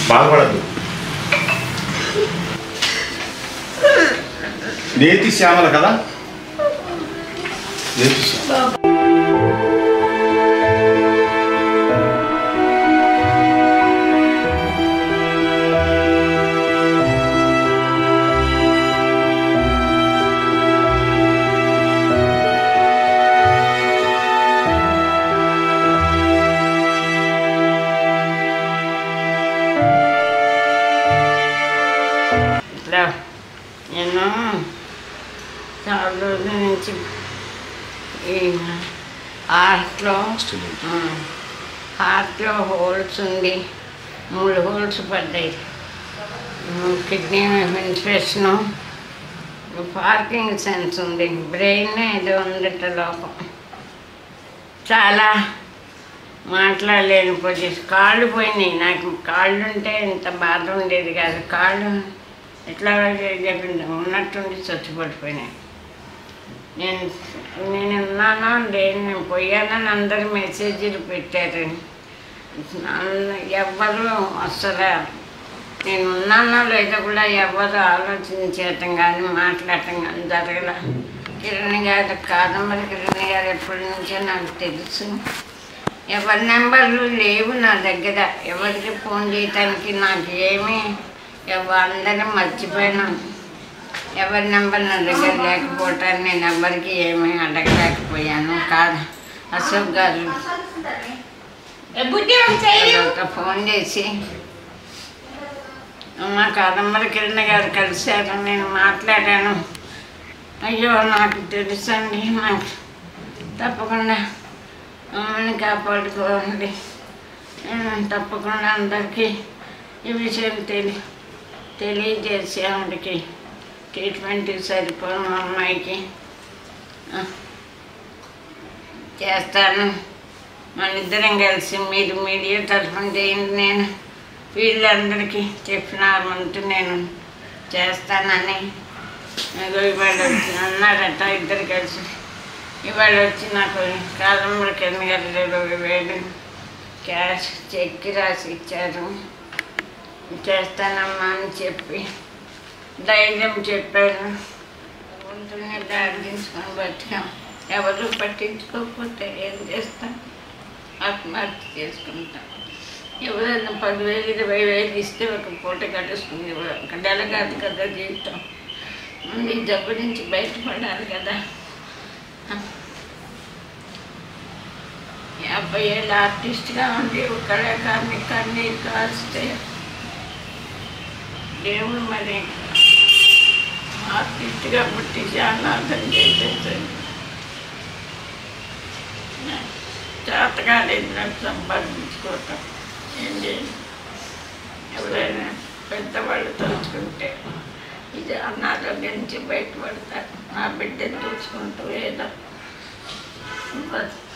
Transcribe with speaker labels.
Speaker 1: బాధపడద్దు. నేతి శ్యామల కదా, నేతి శ్యామల.
Speaker 2: నేను చాలా రోజుల నుంచి ఈ హార్ట్లో హోల్స్ ఉంది, 3 హోల్స్ పడ్డాయి. కిడ్నీ ఇన్ఫెక్షను, పార్కింగ్ సెన్స్ ఉంది, బ్రెయిన్ ఏదో ఉందట లోపం. చాలా మాట్లాడలేని పొజిషన్. కాళ్ళు పోయినాయి. నాకు కాళ్ళు ఉంటే ఇంత బాధ ఉండేది కాదు. కాళ్ళు ఎట్లా చెప్పింది ఉన్నట్టుండి చచ్చిపడిపోయినాయి. నేను ఉన్నానో లేదు, నేను పోయానని అందరు మెసేజ్లు పెట్టారు. ఎవ్వరు అసలు నేను ఉన్నానో లేదో కూడా ఎవరు ఆలోచించటం కానీ మాట్లాడటం కానీ జరగల. కిరణ్ గారు, కాదంబరి కిరణ్ గారు ఎప్పటి నుంచో నాకు తెలుసు. ఎవరి నెంబర్లు లేవు నా దగ్గర, ఎవరికి ఫోన్ చేయటానికి నాకు ఏమీ అందరూ మర్చిపోయినాను. ఎవరి నెంబర్ నా దగ్గర లేకపోవటాన్ని నేను ఎవరికి ఏమీ అడగలేకపోయాను. కాదు అశోక్ గారు ఫోన్ చేసి మా కాదంబరి కిరణ్ గారు కలిశారు, నేను మాట్లాడాను. అయ్యో నాకు తెలుసండి, నాకు తప్పకుండా అమ్మని కాపాడుకోవాలి, తప్పకుండా అందరికీ ఈ విషయం తెలియజేసి ఆవిడకి ట్రీట్మెంట్ సరిపోను అమ్మాయికి చేస్తాను. మన ఇద్దరం కలిసి మీరు మీడియా తరఫున చేయండి. నేను వీళ్ళందరికీ చెప్పిన వంతు నేను చేస్తానని ఇవాళ వచ్చి అన్నారట. ఇద్దరు కలిసి ఇవాళ వచ్చి నాకు కాదంబరి కిరణ్ గారు 20,000 క్యాష్ చెక్ రాసి ఇచ్చారు. చేస్తానమ్మా అని చెప్పి ధైర్యం చెప్పారు. వంతుని దాడించుకొని బతికాం. ఎవరు పట్టించుకోకపోతే ఏం చేస్తాం? ఆత్మహత్య చేసుకుంటాం. ఎవరైనా 10,000 20,000 ఇస్తే ఒక పూట కట్టుకుని ఒక నెల కాదు కదా జీవితం. ముందు ఈ జబ్బు నుంచి బయటపడాలి కదా. 50 ఏళ్ళ ఆర్టిస్ట్గా ఉండి ఒక కళాకారుని కన్నీరు కాస్తే దేవుడు మరి ఆర్టిస్ట్గా పుట్టి చాలా అర్థం చేసేసాడు. చేతకాలేదు నాకు సంపాదించుకోవటం. ఏం చేయాలి? ఎవరైనా పెద్దవాళ్ళు తలుచుకుంటే ఇది అనారోగ్యం నుంచి బయటపడతారు. నా బిడ్డను చూసుకుంటూ ఏదో